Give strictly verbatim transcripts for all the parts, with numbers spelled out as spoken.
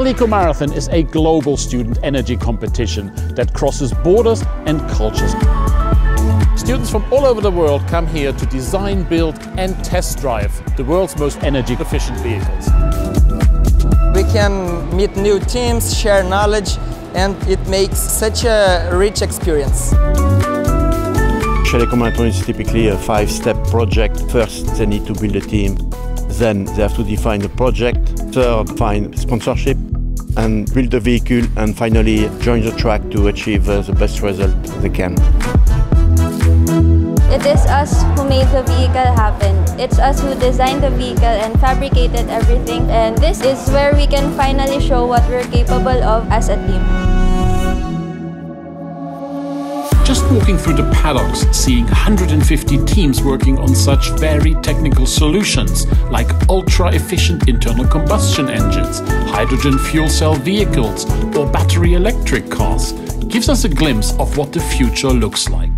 Shell Eco Marathon is a global student energy competition that crosses borders and cultures. Students from all over the world come here to design, build and test drive the world's most energy efficient vehicles. We can meet new teams, share knowledge, and it makes such a rich experience. Shell Eco Marathon is typically a five-step project. First, they need to build a team. Then they have to define the project. Third, find sponsorship and build the vehicle. And finally, join the track to achieve uh, the best result they can. It is us who made the vehicle happen. It's us who designed the vehicle and fabricated everything. And this is where we can finally show what we're capable of as a team. Just walking through the paddocks, seeing one hundred fifty teams working on such very technical solutions like ultra-efficient internal combustion engines, hydrogen fuel cell vehicles or battery electric cars gives us a glimpse of what the future looks like.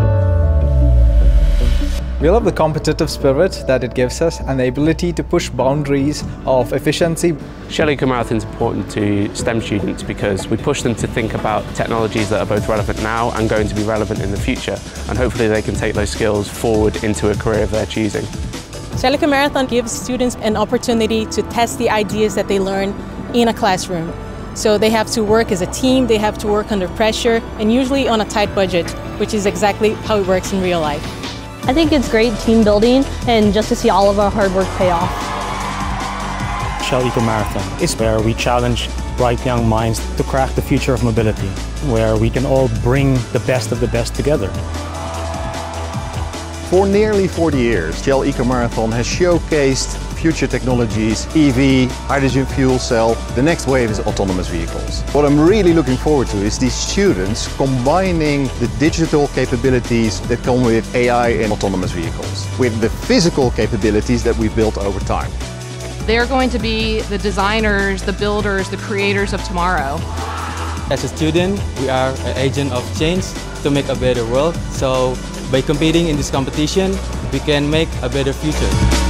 We love the competitive spirit that it gives us and the ability to push boundaries of efficiency. Shell Eco Marathon is important to STEM students because we push them to think about technologies that are both relevant now and going to be relevant in the future, and hopefully they can take those skills forward into a career of their choosing. Shell Eco Marathon gives students an opportunity to test the ideas that they learn in a classroom. So they have to work as a team, they have to work under pressure, and usually on a tight budget, which is exactly how it works in real life. I think it's great team building and just to see all of our hard work pay off. Shell Eco Marathon is where we challenge bright young minds to crack the future of mobility, where we can all bring the best of the best together. For nearly forty years, Shell Eco Marathon has showcased future technologies, E V, hydrogen fuel cell. The next wave is autonomous vehicles. What I'm really looking forward to is these students combining the digital capabilities that come with A I and autonomous vehicles with the physical capabilities that we've built over time. They're going to be the designers, the builders, the creators of tomorrow. As a student, we are an agent of change to make a better world. So by competing in this competition, we can make a better future.